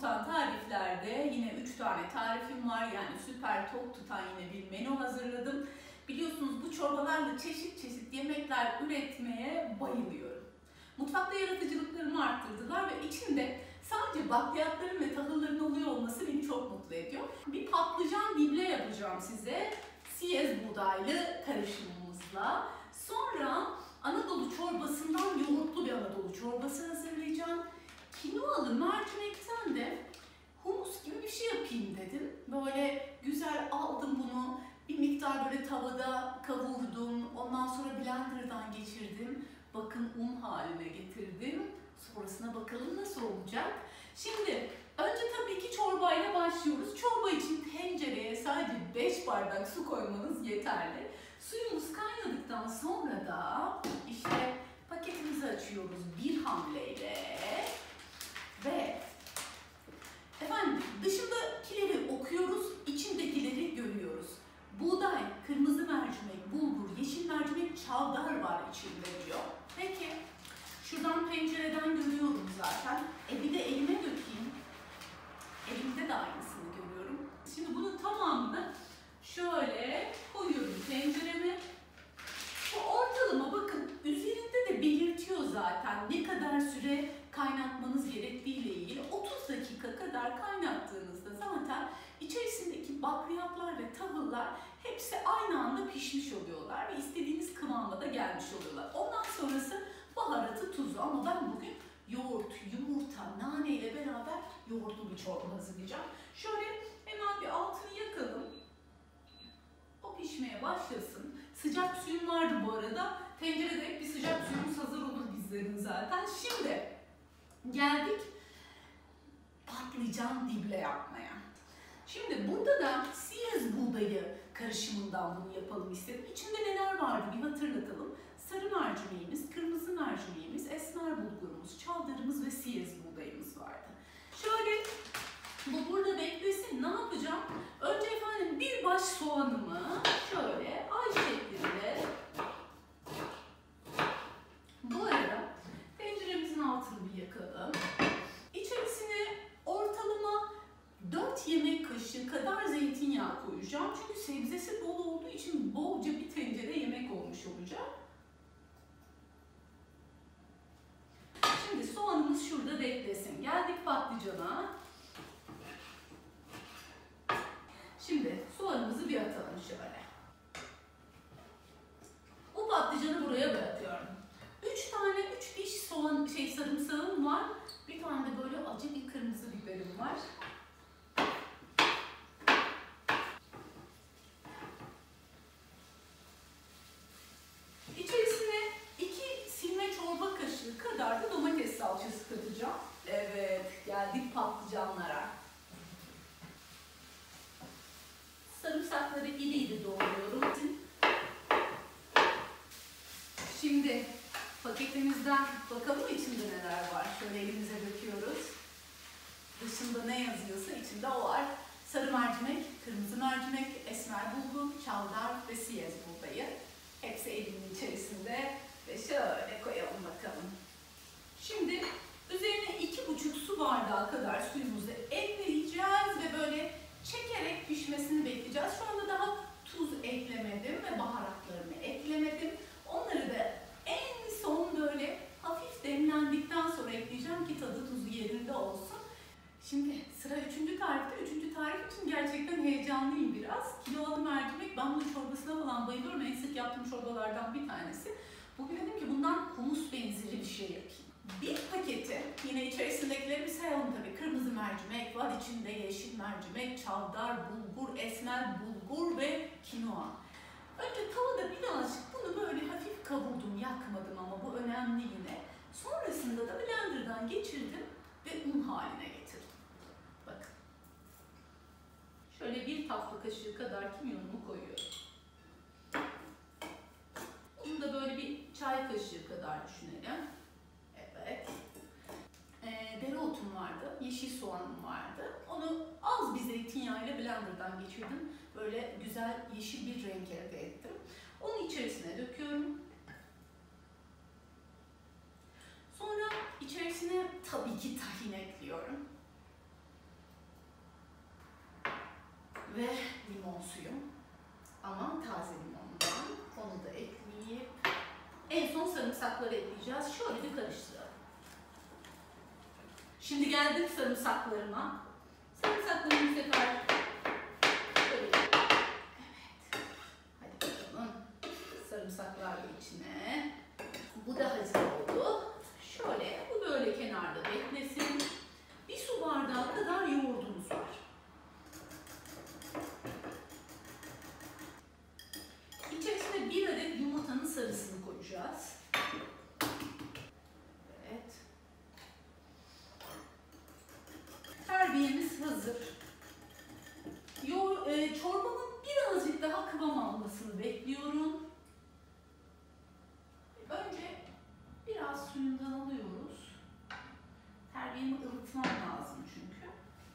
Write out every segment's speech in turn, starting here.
tutan tariflerde yine 3 tane tarifim var. Yani süper tok tutan yine bir menü hazırladım. Biliyorsunuz bu çorbalarla çeşit çeşit yemekler üretmeye bayılıyorum. Mutfakta yaratıcılıklarımı arttırdılar ve içinde sadece bakliyatların ve tahılların oluyor olması beni çok mutlu ediyor. Bir patlıcan dible yapacağım size. Siyez buğdaylı karışımımızla. Sonra Anadolu çorbasından yoğurtlu bir Anadolu çorbası hazırlayacağım. Kinoalı mercimekten de humus gibi bir şey yapayım dedim. Böyle güzel aldım bunu. Bir miktar böyle tavada kavurdum. Ondan sonra blenderdan geçirdim. Bakın un haline getirdim. Sonrasına bakalım nasıl olacak. Şimdi önce tabii ki çorbayla başlıyoruz. Çorba için tencereye sadece 5 bardak su koymanız yeterli. Suyumuz kaynadıktan sonra da işte paketimizi açıyoruz bir hamleyle. Ve efendim dışındakileri okuyoruz, içindekileri görüyoruz. Buğday, kırmızı mercimek, bulgur, yeşil mercimek, çavdar var içinde diyor. Peki, şuradan pencereden görüyorum zaten. Bir de elime dökeyim. Elimde de aynısını görüyorum. Şimdi bunun tamamını şöyle koyuyorum tencereme. Bu ortalama bakın üzerinde de belirtiyor zaten ne kadar süre kaynatmanız gerektiğiyle ilgili. 30 dakika kadar kaynattığınızda zaten içerisindeki bakliyatlar ve tahıllar hepsi aynı anda pişmiş oluyorlar ve istediğiniz kıvama da gelmiş oluyorlar. Ondan sonrası baharatı, tuzu ama ben bugün yoğurt, yumurta, nane ile beraber yoğurtlu bir çorba hazırlayacağım. Şöyle hemen bir altını yakalım. O pişmeye başlasın. Sıcak suyum vardı bu arada. Tencerede hep bir sıcak suyumuz hazır olur bizlerin zaten. Şimdi geldik patlıcan dible yapmaya. Şimdi burada da siyez buğdayı karışımından bunu yapalım istedim. İçinde neler vardı bir hatırlatalım. Sarı mercimeğimiz, kırmızı mercimeğimiz, esmer bulgurumuz, çavdarımız ve siyez buğdayımız vardı. Şöyle bu burada beklesin. Ne yapacağım? Önce efendim bir baş soğanımı şöyle ay şeklinde, bu arada tenceremizin altını bir yakalım. İçerisine ortalama 4 yemek kaşığı kadar zeytinyağı koyacağım. Çünkü sebzesi bol olduğu için bolca bir tencere yemek olmuş olacak. Şimdi soğanımız şurada beklesin. Geldik patlıcana. Şimdi soğanımızı bir atalım şöyle. Bu patlıcanı buraya bırakıyorum. 3 diş soğan, sarımsağım var. Bir tane de böyle acı bir kırmızı biberim var. İçerisine 2 silme çorba kaşığı kadar da domates salçası katacağım. Evet, geldik patlıcanlara. Sarımsakları iri iri doğruyorum. Şimdi paketimizden bakalım içinde neler var. Şöyle elimize döküyoruz. Dışında ne yazıyorsa içinde o var. Sarı mercimek, kırmızı mercimek, esmer bulgur, çavdar ve siyez buğdayı. Hepsi elimin içerisinde ve şöyle koyalım bakalım. Şimdi üzerine 2,5 su bardağı kadar suyumuzu ekleyeceğiz ve böyle çekerek pişmesini bekleyeceğiz. Şu anda daha tuz eklemedim ve baharatlarımı eklemedim. Onları da en son böyle hafif demlendikten sonra ekleyeceğim ki tadı tuzu yerinde olsun. Şimdi sıra 3. tarifte. 3. tarif için gerçekten heyecanlıyım biraz. Kinoalı mercimek, ben bunun çorbasına falan bayılıyorum. En sık yaptığım çorbalardan bir tanesi. Bugün dedim ki bundan humus benzeri bir şey yapayım. Bir paketi, yine içerisindekileri bir sayalım tabii. Kırmızı mercimek var, içinde yeşil mercimek, çavdar, bulgur, esmer bulgur ve kinoa. Önce tavada birazcık bunu böyle hafif kavurdum, yakmadım ama bu önemli yine. Sonrasında da blenderdan geçirdim ve un haline getirdim. Bakın. Şöyle 1 tatlı kaşığı kadar kimyonumu koyuyorum. Bunu da böyle bir çay kaşığı kadar düşünelim. Evet. Dereotum vardı, yeşil soğanım vardı. Onu az bir zeytinyağıyla blenderdan geçirdim. Böyle güzel yeşil bir renk elde ettim. Onu içerisine döküyorum. Sonra içerisine tabii ki tahin ekliyorum. Ve limon suyu. Ama taze limondan. Onu da ekleyip en son sarımsakları ekleyeceğiz. Şöyle bir karıştıralım. Şimdi geldik sarımsaklarıma. Sarımsaklarımı bu sefer şöyle. Evet. Hadi bakalım. Sarımsaklar da içine. Bu da hazır oldu. Şöyle bu böyle kenarda beklesin. Bir su bardağı kadar yoğurdumuz var. İçerisine 1 adet yumurtanın sarısını koyacağız. Evet. Terbiyemiz hazır. Çorbamın birazcık daha kıvam almasını bekliyorum. Önce biraz suyundan alıyoruz. Terbiyemi ılıtmam lazım çünkü.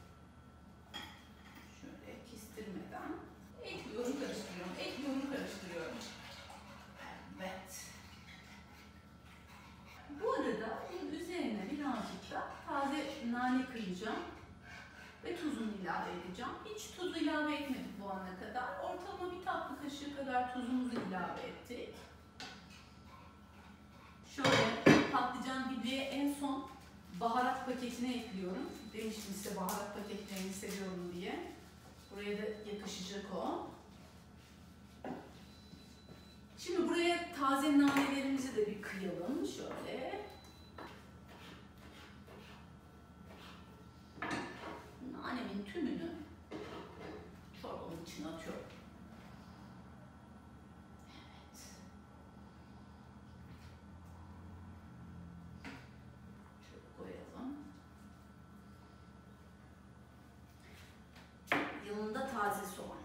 Şöyle kestirmeden ekliyorum, karıştırıyorum, ekliyorum, karıştırıyorum. Evet. Bu arada bunun üzerine birazcık da taze nane kıracağım ve tuzunu ilave edeceğim. Hiç tuz ilave etmedik bu ana kadar. Ortalama bir tatlı kaşığı kadar tuzumuzu ilave ettik. Şöyle patlıcan bibliğe en son baharat paketine ekliyorum. Demiştim size baharat paketlerini seviyorum diye. Buraya da yakışacak o. Şimdi buraya taze nanelerimizi de bir kıyalım. Şöyle. Nanemin tümünü çorbamın içine atıyorum. Yanında taze soğan.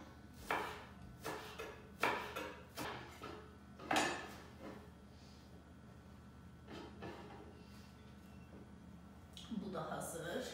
Bu da hazır. Evet.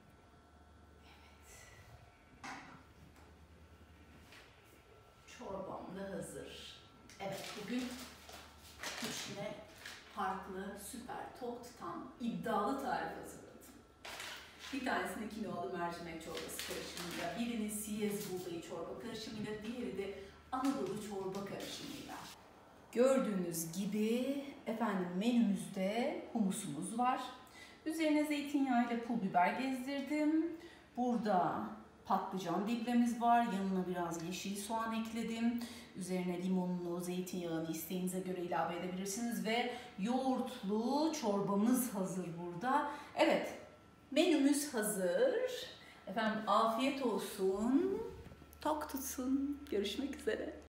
Çorbam da hazır. Evet, bugün içine farklı, süper, tok tutan, iddialı tarif hazırladım. Bir tanesini kinoalı mercimek çorbası karışımıyla, birini siyez buğdayı çorba karışımıyla, diğeri de Anadolu çorba karışımıyla. Gördüğünüz gibi efendim menümüzde humusumuz var. Üzerine zeytinyağı ile pul biber gezdirdim. Burada patlıcan diblemiz var. Yanına biraz yeşil soğan ekledim. Üzerine limonlu, zeytinyağını isteğinize göre ilave edebilirsiniz ve yoğurtlu çorbamız hazır burada. Evet. Menümüz hazır. Efendim afiyet olsun. Tok tutsun. Görüşmek üzere.